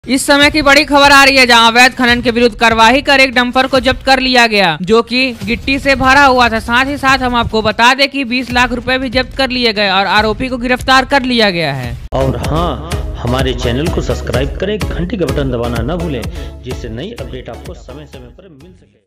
इस समय की बड़ी खबर आ रही है, जहां अवैध खनन के विरुद्ध कार्यवाही कर एक डंपर को जब्त कर लिया गया, जो कि गिट्टी से भरा हुआ था। साथ ही साथ हम आपको बता दें कि 20 लाख रुपए भी जब्त कर लिए गए और आरोपी को गिरफ्तार कर लिया गया है। और हाँ, हमारे चैनल को सब्सक्राइब करें, घंटी का बटन दबाना न भूलें, जिससे नई अपडेट आपको समय समय पर मिल सके।